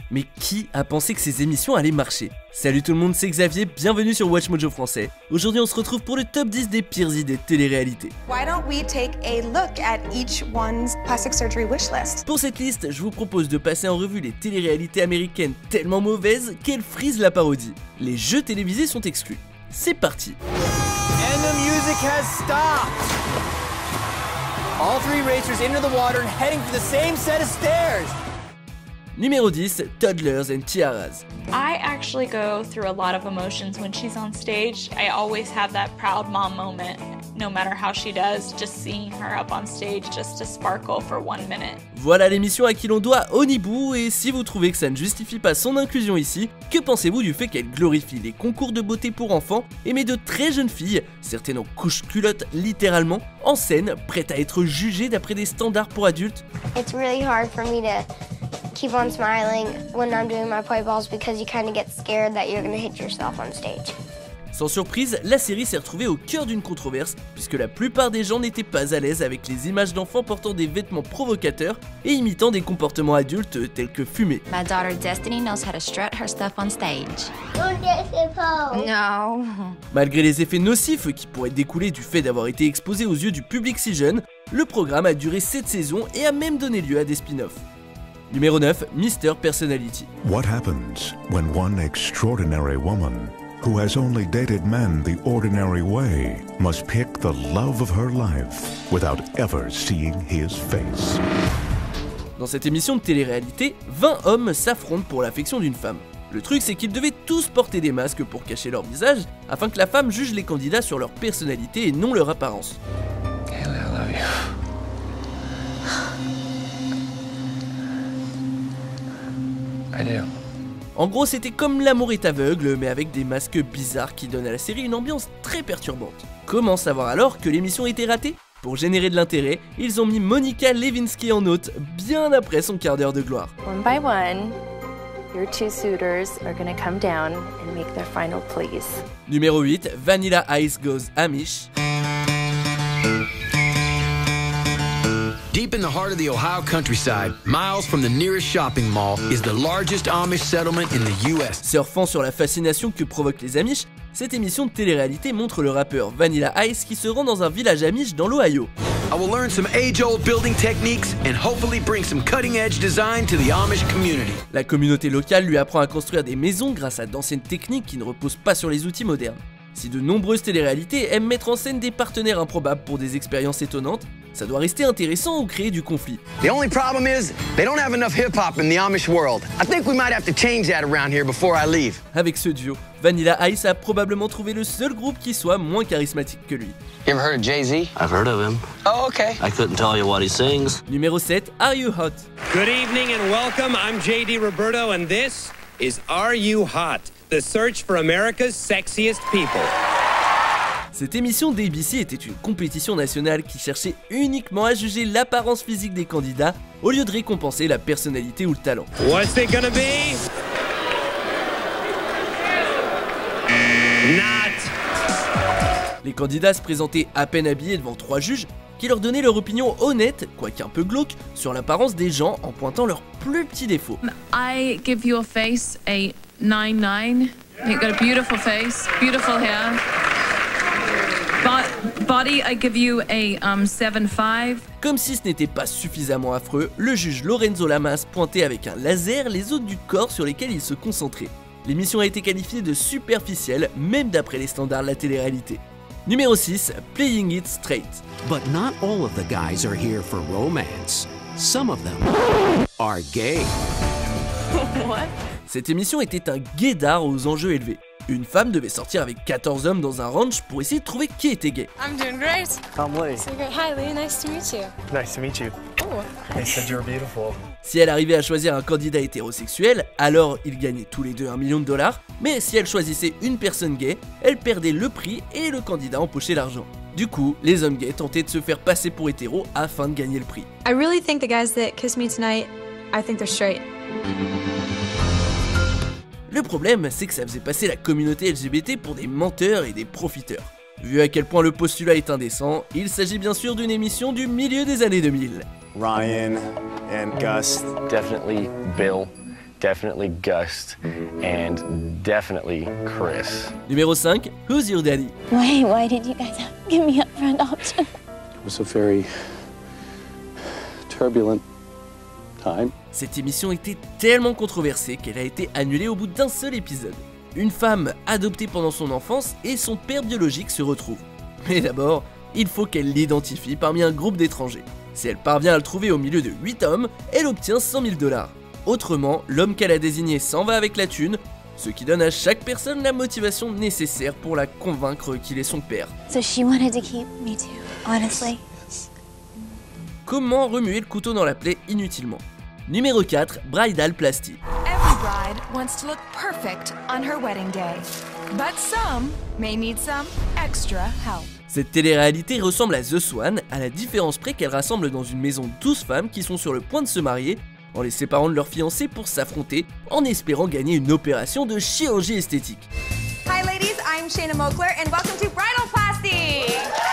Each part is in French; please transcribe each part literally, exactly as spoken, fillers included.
Mais qui a pensé que ces émissions allaient marcher? Salut tout le monde, c'est Xavier, bienvenue sur Watch Mojo Français. Aujourd'hui on se retrouve pour le top dix des pires idées de télé-réalité. Why don't we take a look at each one's plastic surgery wish list? Pour cette liste, je vous propose de passer en revue les télé-réalités américaines tellement mauvaises qu'elles frisent la parodie. Les jeux télévisés sont exclus. C'est parti. And the music has stopped. All three racers into the water and heading for the same set of stairs. Numéro dix, Toddlers and Tiaras. I actually go through a lot of emotions when she's on stage. I always have that proud mom moment, no matter how she does, just seeing her up on stage just to sparkle for one minute. Voilà l'émission à qui l'on doit Honeybo, et si vous trouvez que ça ne justifie pas son inclusion ici, que pensez-vous du fait qu'elle glorifie les concours de beauté pour enfants et met de très jeunes filles, certaines en couche-culotte littéralement, en scène, prêtes à être jugées d'après des standards pour adultes? It's really hard for me to keep on smiling when I'm doing my play balls because you kind of get scared that you're going to hit yourself on stage. Sans surprise, la série s'est retrouvée au cœur d'une controverse, puisque la plupart des gens n'étaient pas à l'aise avec les images d'enfants portant des vêtements provocateurs et imitant des comportements adultes tels que fumer. My daughter Destiny knows how to strut her stuff on stage. No. Malgré les effets nocifs qui pourraient découler du fait d'avoir été exposé aux yeux du public si jeune, le programme a duré sept saisons et a même donné lieu à des spin-offs. Numéro neuf, Mister Personality. What happens when one extraordinary woman who has only dated men the ordinary way must pick the love of her life without ever seeing his face? Dans cette émission de télé-réalité, vingt hommes s'affrontent pour l'affection d'une femme. Le truc, c'est qu'ils devaient tous porter des masques pour cacher leur visage, afin que la femme juge les candidats sur leur personnalité et non leur apparence. Haley, I love you. I do. En gros, c'était comme L'amour est aveugle, mais avec des masques bizarres qui donnent à la série une ambiance très perturbante. Comment savoir alors que l'émission était ratée? Pour générer de l'intérêt, ils ont mis Monica Lewinsky en hôte, bien après son quart d'heure de gloire. One by one, your two suitors are gonna come down and make their final pleas. Numéro huit, Vanilla Ice Goes Amish. Deep in the heart of the Ohio countryside, miles from the nearest shopping mall, is the largest Amish settlement in the U S. Surfant sur la fascination que provoquent les Amish, cette émission de télé-réalité montre le rappeur Vanilla Ice qui se rend dans un village Amish dans l'Ohio. I will learn some age-old building techniques and hopefully bring some cutting-edge design to the Amish community. La communauté locale lui apprend à construire des maisons grâce à d'anciennes techniques qui ne reposent pas sur les outils modernes. Si de nombreuses téléréalités aiment mettre en scène des partenaires improbables pour des expériences étonnantes, ça doit rester intéressant ou créer du conflit. The only problem is they don't have enough hip-hop in the Amish world. I think we might have to change that around here before I leave. Avec ce duo, Vanilla Ice a probablement trouvé le seul groupe qui soit moins charismatique que lui. You ever heard of Jay-Z? I've heard of him. Oh, okay. I couldn't tell you what he sings. Numéro sept, Are You Hot? Good evening and welcome. I'm J D Roberto and this is Are You Hot? The search for America's sexiest people. Cette émission d'A B C était une compétition nationale qui cherchait uniquement à juger l'apparence physique des candidats au lieu de récompenser la personnalité ou le talent. What's it gonna be? Not. Les candidats se présentaient à peine habillés devant trois juges qui leur donnaient leur opinion honnête, quoique un peu glauque, sur l'apparence des gens en pointant leurs plus petits défauts. I give your face a nine nine. You've got a beautiful face, beautiful hair. Body, I give you a um, seven five. Comme si ce n'était pas suffisamment affreux, le juge Lorenzo Lamas pointait avec un laser les zones du corps sur lesquelles il se concentrait. L'émission a été qualifiée de superficielle, même d'après les standards de la télé-réalité. Numéro six, Playing It Straight. But not all of the guys are here for romance. Some of them are gay. What? Cette émission était un guédard aux enjeux élevés. Une femme devait sortir avec quatorze hommes dans un ranch pour essayer de trouver qui était gay. I'm doing great. I'm Lee. So great. Hi Lee, nice to meet you. Nice to meet you. Oh. They said you were beautiful. Si elle arrivait à choisir un candidat hétérosexuel, alors ils gagnaient tous les deux un million de dollars, mais si elle choisissait une personne gay, elle perdait le prix et le candidat empochait l'argent. Du coup, les hommes gays tentaient de se faire passer pour hétéros afin de gagner le prix. I really think the guys that kiss me tonight, I think they're straight. Le problème, c'est que ça faisait passer la communauté L G B T pour des menteurs et des profiteurs. Vu à quel point le postulat est indécent, il s'agit bien sûr d'une émission du milieu des années deux mille. Ryan and Gus, definitely Bill. definitely Gus, and definitely Chris. Numéro cinq, Who's Your Daddy? Why, why did you guys have to give me upfront option? It was a very turbulent time. Cette émission était tellement controversée qu'elle a été annulée au bout d'un seul épisode. Une femme adoptée pendant son enfance et son père biologique se retrouvent. Mais d'abord, il faut qu'elle l'identifie parmi un groupe d'étrangers. Si elle parvient à le trouver au milieu de huit hommes, elle obtient cent mille dollars. Autrement, l'homme qu'elle a désigné s'en va avec la thune, ce qui donne à chaque personne la motivation nécessaire pour la convaincre qu'il est son père. So she wanted to keep me too, honestly. Comment remuer le couteau dans la plaie inutilement? Numéro quatre, Bridal Plasty. Every bride wants to look perfect on her wedding day, but some may need some extra help. Cette télé-réalité ressemble à The Swan, à la différence près qu'elle rassemble dans une maison douze femmes qui sont sur le point de se marier, en les séparant de leurs fiancés pour s'affronter, en espérant gagner une opération de chirurgie esthétique. Hi ladies, I'm Shayna Moakler and welcome to Bridal Plasty!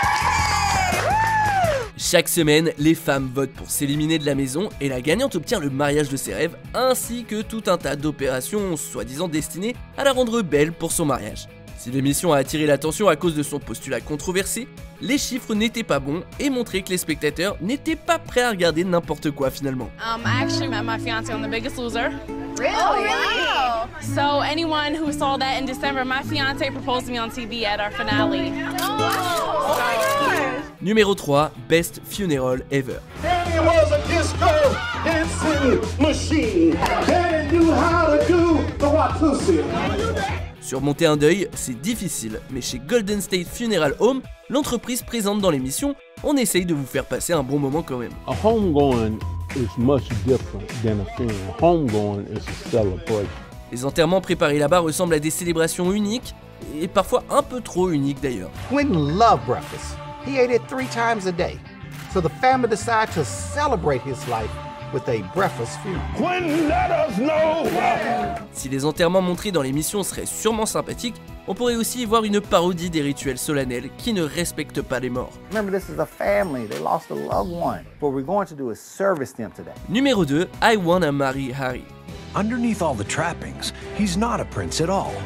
Chaque semaine, les femmes votent pour s'éliminer de la maison et la gagnante obtient le mariage de ses rêves, ainsi que tout un tas d'opérations soi-disant destinées à la rendre belle pour son mariage. Si l'émission a attiré l'attention à cause de son postulat controversé, les chiffres n'étaient pas bons et montraient que les spectateurs n'étaient pas prêts à regarder n'importe quoi finalement. Um, I actually met my fiance on The Biggest Loser. Really? Oh, wow. So anyone who saw that in December, my fiance proposed to me on T V at our finale. Oh, oh my gosh! Numéro trois, Best Funeral Ever. Danny was a disco dancing machine. Danny knew how to do the Watusi. Surmonter un deuil, c'est difficile, mais chez Golden State Funeral Home, l'entreprise présente dans l'émission, on essaye de vous faire passer un bon moment quand même. A homegoing is much different than a funeral. Homegoing is a celebration. Les enterrements préparés là-bas ressemblent à des célébrations uniques, et parfois un peu trop uniques d'ailleurs. Quentin loved breakfast. He ate it three times a day. So the family decided to celebrate his life with a breakfast funeral. Quentin, let us know. Si les enterrements montrés dans l'émission seraient sûrement sympathiques, on pourrait aussi y voir une parodie des rituels solennels qui ne respectent pas les morts. Remember, this is a family. They lost a loved one. What we're going to do is service them today. Numéro deux, I Wanna Marry Harry. Underneath all the trappings, he's not a prince at all.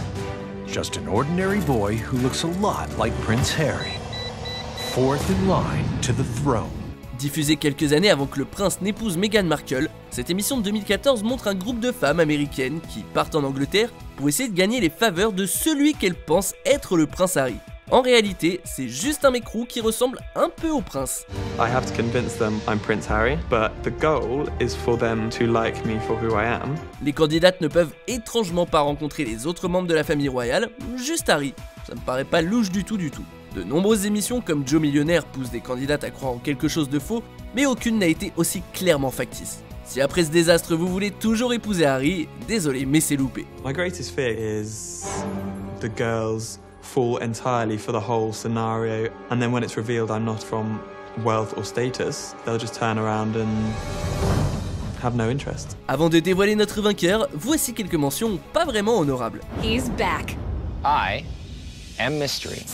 Just an ordinary boy who looks a lot like Prince Harry. Fourth in line to the throne. Diffusée quelques années avant que le prince n'épouse Meghan Markle, cette émission de deux mille quatorze montre un groupe de femmes américaines qui partent en Angleterre pour essayer de gagner les faveurs de celui qu'elles pensent être le prince Harry. En réalité, c'est juste un mec roux qui ressemble un peu au prince. I have to convince them I'm Prince Harry, but the goal is for them to like me for who I am. Les candidates ne peuvent étrangement pas rencontrer les autres membres de la famille royale, juste Harry. Ça me paraît pas louche du tout du tout. De nombreuses émissions comme Joe Millionnaire poussent des candidates à croire en quelque chose de faux, mais aucune n'a été aussi clairement factice. Si après ce désastre vous voulez toujours épouser Harry, désolé mais c'est loupé. My greatest fear is the girls fall entirely for the whole scenario, and then when it's revealed I'm not from wealth or status, they'll just turn around and have no interest. Avant de dévoiler notre vainqueur, voici quelques mentions pas vraiment honorables. He's back. I am Mystery.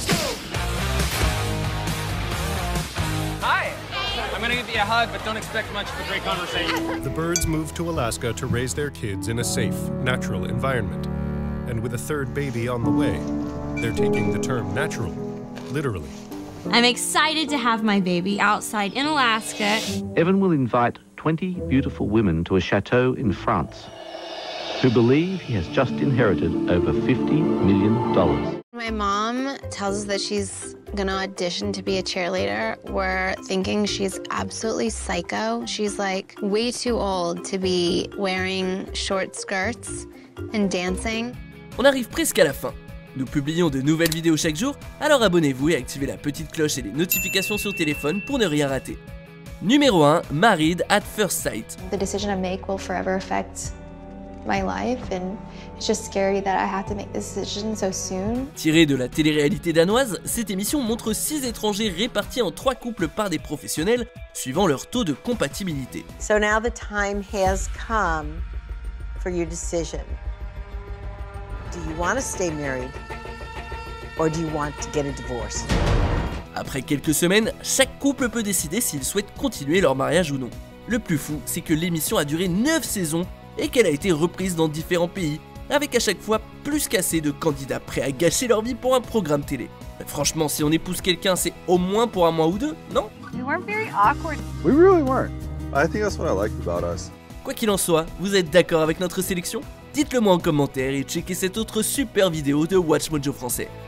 Hi. I'm gonna give you a hug, but don't expect much of a great conversation. The birds moved to Alaska to raise their kids in a safe, natural environment. And with a third baby on the way, they're taking the term natural, literally. I'm excited to have my baby outside in Alaska. Evan will invite twenty beautiful women to a chateau in France who believe he has just inherited over fifty million dollars. My mom tells us that she's gonna audition to be a cheerleader. We're thinking she's absolutely psycho. She's like way too old to be wearing short skirts and dancing. On arrive presque à la fin. Nous publions de nouvelles vidéos chaque jour, alors abonnez-vous et activez la petite cloche et les notifications sur téléphone pour ne rien rater. Numéro un, Married at First Sight. The decision I make will forever affect my life and it's just scary that I have to make this decision so soon. Tirée de la télé-réalité danoise, cette émission montre six étrangers répartis en trois couples par des professionnels, suivant leur taux de compatibilité. So now the time has come for your decision. Do you want to stay married or do you want to get a divorce? Après quelques semaines, chaque couple peut décider s'ils souhaitent continuer leur mariage ou non. Le plus fou, c'est que l'émission a duré neuf saisons et qu'elle a été reprise dans différents pays, avec à chaque fois plus qu'assez de candidats prêts à gâcher leur vie pour un programme télé. Franchement, si on épouse quelqu'un, c'est au moins pour un mois ou deux, non? We weren't very awkward. We really weren't. I think that's what I liked about us. Quoi qu'il en soit, vous êtes d'accord avec notre sélection? Dites-le moi en commentaire et checkez cette autre super vidéo de WatchMojo français.